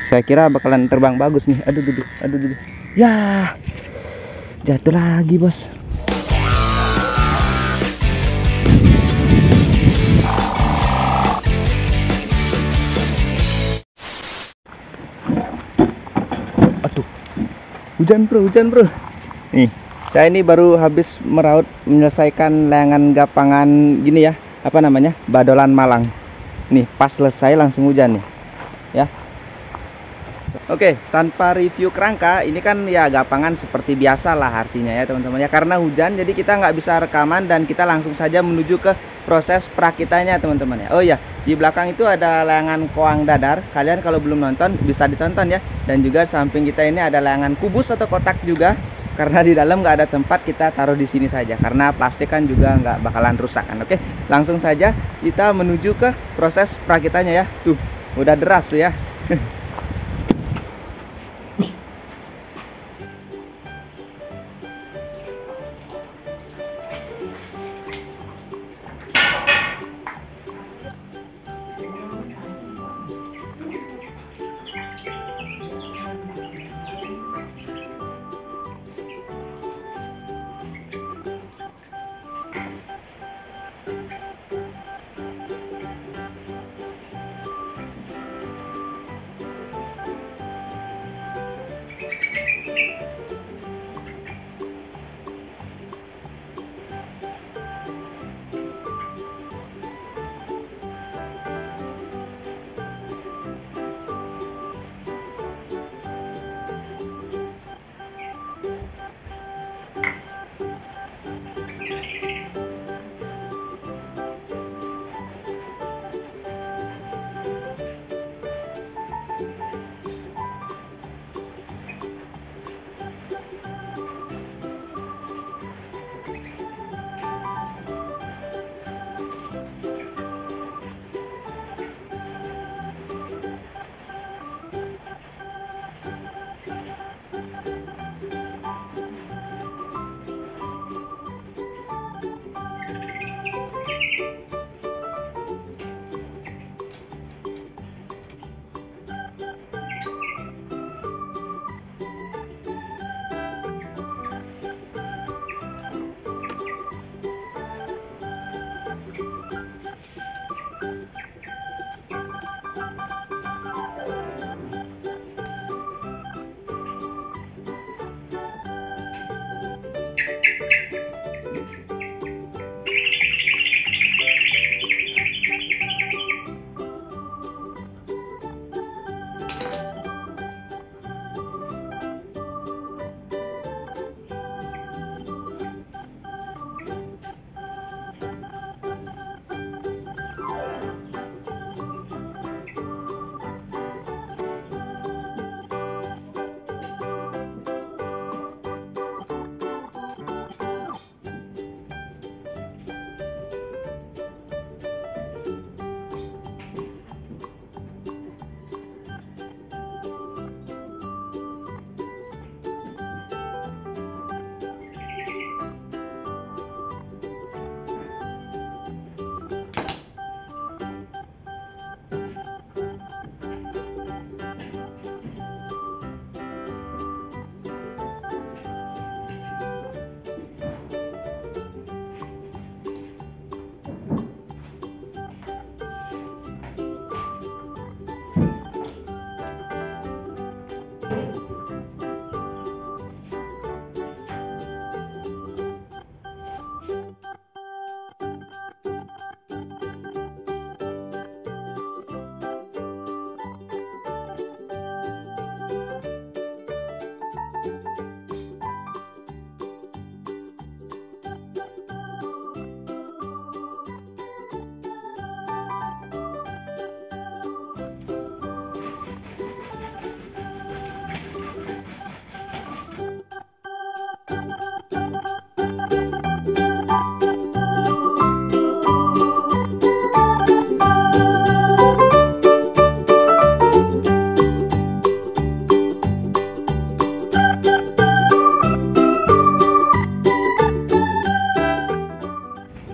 Saya kira bakalan terbang bagus nih. Aduh, aduh, aduh, aduh. Ya, jatuh lagi, bos. Aduh, hujan bro, hujan bro. Nih, saya ini baru habis meraut menyelesaikan layangan gapangan gini ya, apa namanya, badolan Malang. Nih, pas selesai langsung hujan nih, ya. Oke, tanpa review kerangka, ini kan ya gapangan seperti biasa lah artinya ya teman-teman ya. Karena hujan, jadi kita nggak bisa rekaman dan kita langsung saja menuju ke proses perakitannya teman-teman ya. Oh ya, di belakang itu ada layangan koang dadar. Kalian kalau belum nonton bisa ditonton ya. Dan juga samping kita ini ada layangan kubus atau kotak juga. Karena di dalam nggak ada tempat, kita taruh di sini saja. Karena plastik kan juga nggak bakalan rusak kan. Oke, langsung saja kita menuju ke proses perakitannya ya. Tuh, udah deras tuh ya.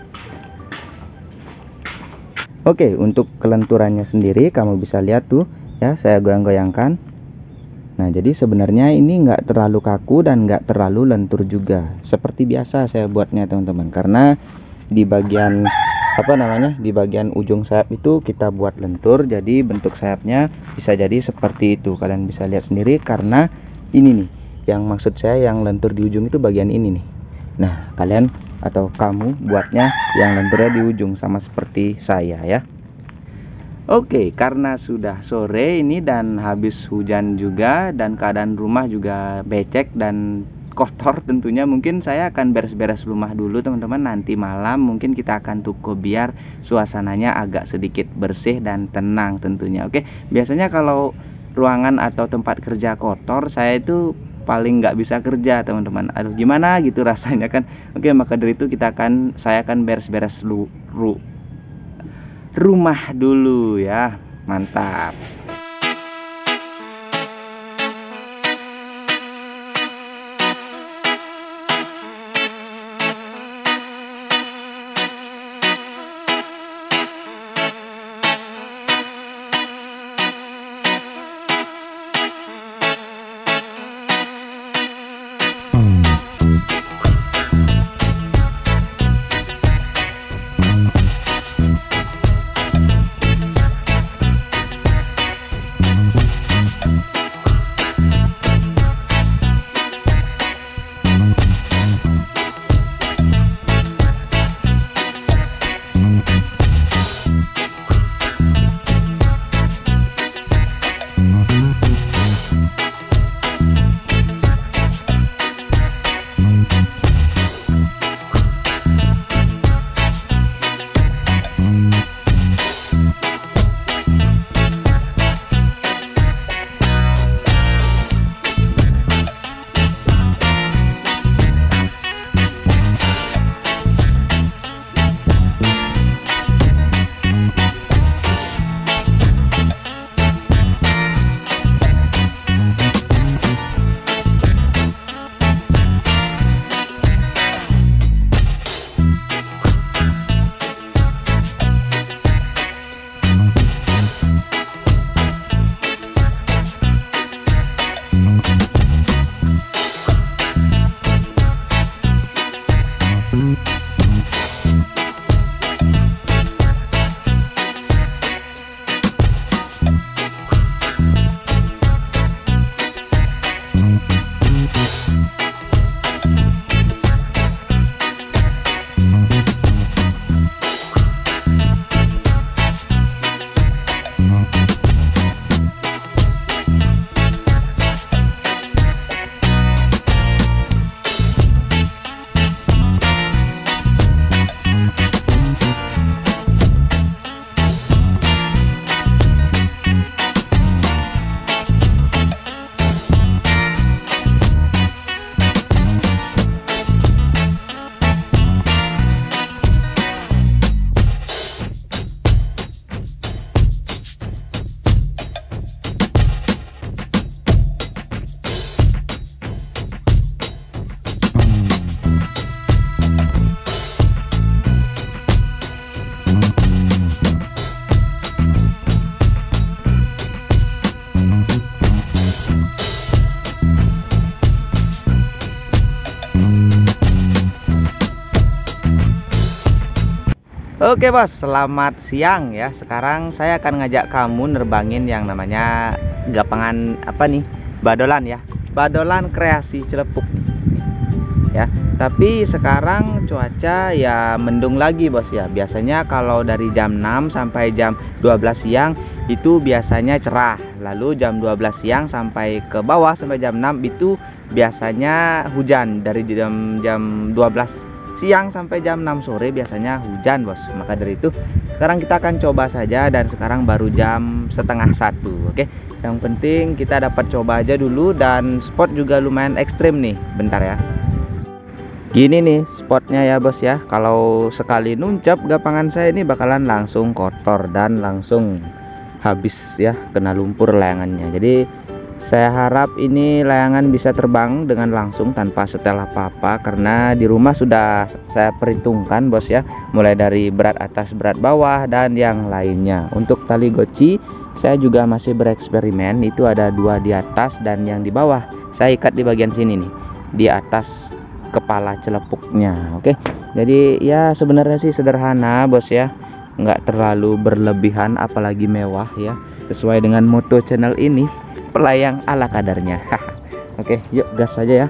Oke, untuk kelenturannya sendiri kamu bisa lihat tuh, Ya, saya goyang-goyangkan. Nah, jadi sebenarnya ini nggak terlalu kaku dan nggak terlalu lentur juga. Seperti biasa saya buatnya teman-teman. Karena di bagian di bagian ujung sayap itu kita buat lentur, jadi bentuk sayapnya bisa jadi seperti itu. Kalian bisa lihat sendiri karena ini nih, yang maksud saya yang lentur di ujung itu bagian ini nih. Nah, kalian atau kamu buatnya yang lenturnya di ujung sama seperti saya ya. Oke, karena sudah sore ini dan habis hujan juga dan keadaan rumah juga becek dan kotor tentunya, mungkin saya akan beres-beres rumah dulu teman-teman. Nanti malam mungkin kita akan tuku biar suasananya agak sedikit bersih dan tenang tentunya. Oke, biasanya kalau ruangan atau tempat kerja kotor, saya itu paling nggak bisa kerja teman-teman. Aduh, gimana gitu rasanya kan. Oke, maka dari itu saya akan beres-beres rumah dulu ya. Mantap. Oke bos, selamat siang ya. Sekarang saya akan ngajak kamu nerbangin yang namanya gapangan badolan ya. Badolan kreasi Cilepuk nih. Ya. Tapi sekarang cuaca ya mendung lagi bos ya. Biasanya kalau dari jam 6 sampai jam 12 siang itu biasanya cerah. Lalu jam 12 siang sampai ke bawah sampai jam 6 itu biasanya hujan. Dari jam 12 siang sampai jam 6 sore biasanya hujan bos. Maka dari itu sekarang kita akan coba saja, dan sekarang baru jam setengah 1. Oke, yang penting kita dapat coba aja dulu, dan spot juga lumayan ekstrim nih. Bentar ya, gini nih spotnya ya bos ya. Kalau sekali nuncap gapangan saya ini bakalan langsung kotor dan langsung habis ya, kena lumpur layangannya. Jadi saya harap ini layangan bisa terbang dengan langsung tanpa setel apa-apa, karena di rumah sudah saya perhitungkan bos ya, mulai dari berat atas berat bawah dan yang lainnya. Untuk tali goci saya juga masih bereksperimen. Itu ada 2 di atas dan yang di bawah. Saya ikat di bagian sini nih, di atas kepala celepuknya. Oke, jadi ya sebenarnya sih sederhana bos ya, nggak terlalu berlebihan apalagi mewah ya, sesuai dengan moto channel ini, pelayang ala kadarnya. Oke, yuk gas saja ya.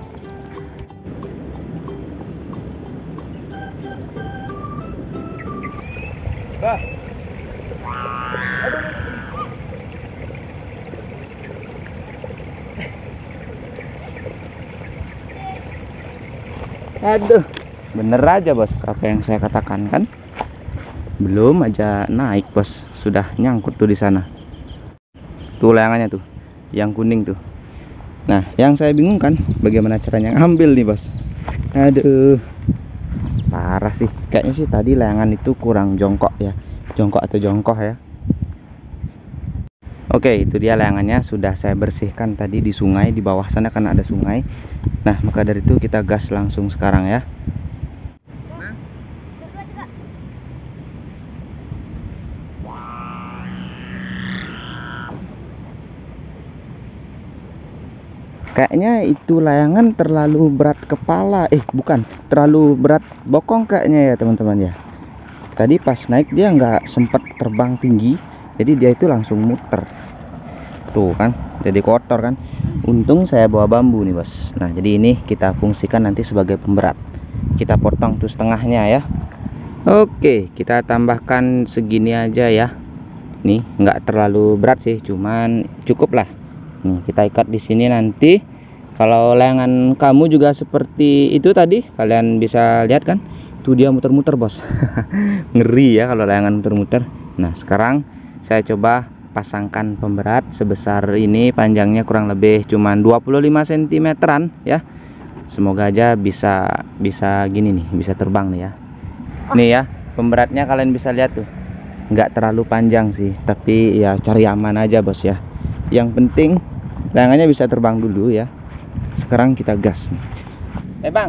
Aduh, bener aja bos apa yang saya katakan kan. Belum aja naik bos, sudah nyangkut tuh di sana. Tuh layangannya tuh, yang kuning tuh. Nah, yang saya bingung kan, bagaimana caranya ngambil nih bos. Aduh, parah sih. Kayaknya sih tadi layangan itu kurang jongkok ya, jongkok atau jongkok ya. Oke, itu dia layangannya sudah saya bersihkan tadi di sungai, di bawah sana karena ada sungai. Nah, maka dari itu kita gas langsung sekarang ya. Kayaknya itu layangan terlalu berat kepala, bukan, terlalu berat bokong kayaknya ya teman-teman ya. Tadi pas naik dia nggak sempat terbang tinggi, jadi dia itu langsung muter. Tuh kan, jadi kotor kan. Untung saya bawa bambu nih bos. Nah, jadi ini kita fungsikan nanti sebagai pemberat. Kita potong tuh setengahnya ya. Oke, kita tambahkan segini aja ya. Nih, nggak terlalu berat sih, cuman cukup lah. Nih, kita ikat di sini nanti. Kalau layangan kamu juga seperti itu tadi, kalian bisa lihat kan? Tuh dia muter-muter bos. Ngeri ya kalau layangan muter-muter. Nah, sekarang saya coba pasangkan pemberat sebesar ini, panjangnya kurang lebih cuman 25 cm-an ya. Semoga aja bisa gini nih, bisa terbang nih ya. Nih ya, pemberatnya kalian bisa lihat tuh. Nggak terlalu panjang sih, tapi ya cari aman aja bos ya. Yang penting layangannya bisa terbang dulu ya. Sekarang kita gas nih. Bang.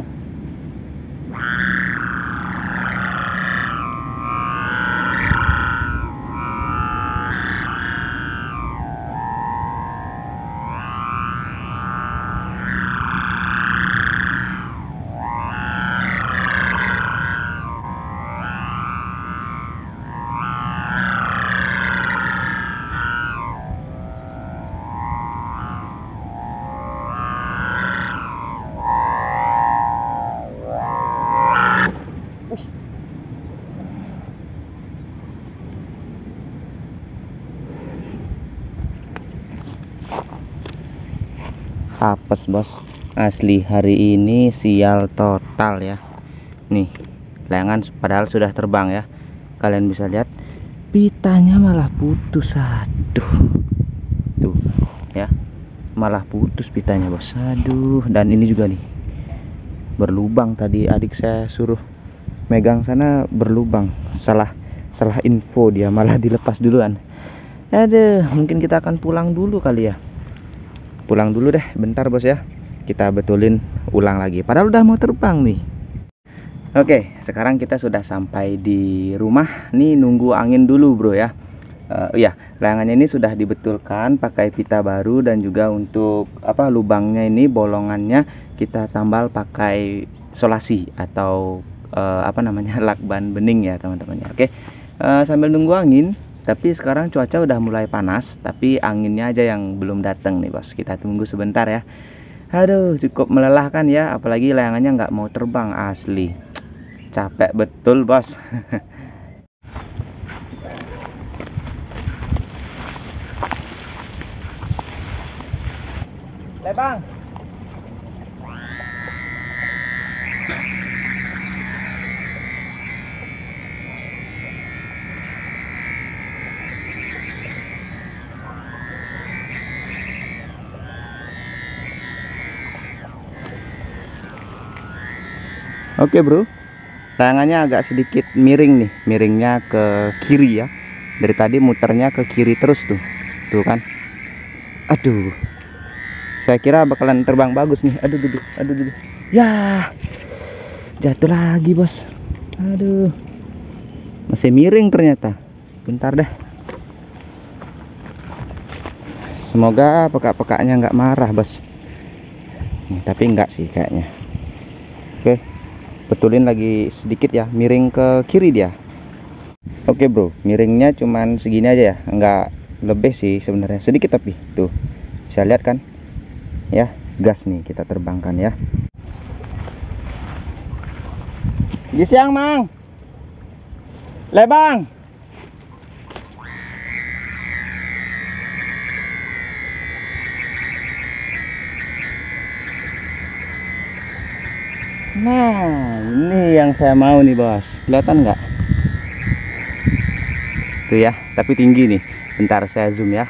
Apes bos, asli hari ini sial total ya. Nih, layangan padahal sudah terbang ya. Kalian bisa lihat pitanya malah putus. Aduh, tuh ya, malah putus pitanya bos. Aduh, dan ini juga nih berlubang. Tadi adik saya suruh megang sana berlubang, salah info, dia malah dilepas duluan. Aduh, mungkin kita akan pulang dulu kali ya. Pulang dulu deh, bentar bos ya. Kita betulin ulang lagi. Padahal udah mau terbang nih. Oke, sekarang kita sudah sampai di rumah. Nih nunggu angin dulu bro ya. Iya, layangannya ini sudah dibetulkan pakai pita baru, dan juga untuk lubangnya ini, bolongannya kita tambal pakai solasi atau lakban bening ya teman-teman ya. Oke, sambil nunggu angin. Tapi sekarang cuaca udah mulai panas, tapi anginnya aja yang belum datang nih bos. Kita tunggu sebentar ya. Aduh, cukup melelahkan ya, apalagi layangannya nggak mau terbang, asli capek betul bos. Bang. Oke bro, layangannya agak sedikit miring nih, miringnya ke kiri ya. Dari tadi muternya ke kiri terus tuh, tuh kan. Aduh, saya kira bakalan terbang bagus nih. Aduh, ya jatuh lagi bos. Aduh, masih miring ternyata. Bentar deh. Semoga pekak-pekaknya nggak marah, bos. Tapi enggak sih kayaknya. Oke, betulin lagi sedikit ya, miring ke kiri dia. Oke bro, miringnya cuman segini aja ya, enggak lebih sih sebenarnya, sedikit tapi tuh bisa lihat kan ya. Gas nih kita terbangkan ya. Di siang mang lebang. Nah, ini yang saya mau nih, bos. Kelihatan nggak? Tuh ya, tapi tinggi nih. Bentar saya zoom ya.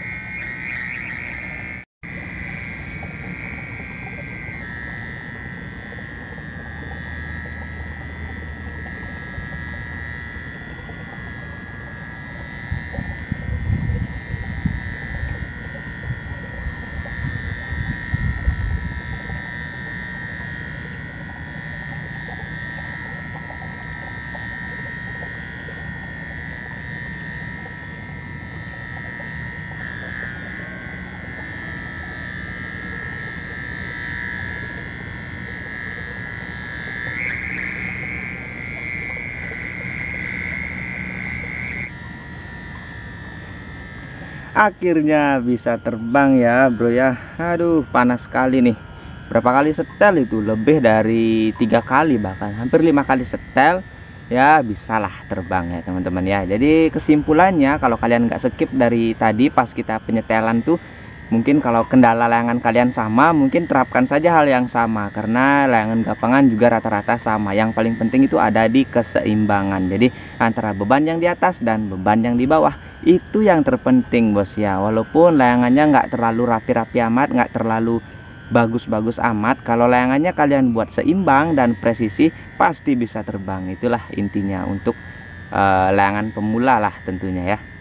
Akhirnya bisa terbang ya bro ya. Aduh, panas sekali nih. Berapa kali setel itu? Lebih dari 3 kali, bahkan hampir 5 kali setel. Ya bisalah terbang ya teman-teman ya. Jadi kesimpulannya, kalau kalian nggak skip dari tadi pas kita penyetelan tuh, mungkin kalau kendala layangan kalian sama, mungkin terapkan saja hal yang sama. Karena layangan gapangan juga rata-rata sama. Yang paling penting itu ada di keseimbangan. Jadi antara beban yang di atas dan beban yang di bawah, itu yang terpenting bos ya. Walaupun layangannya nggak terlalu rapi-rapi amat, nggak terlalu bagus-bagus amat, kalau layangannya kalian buat seimbang dan presisi, pasti bisa terbang. Itulah intinya untuk layangan pemula lah tentunya ya.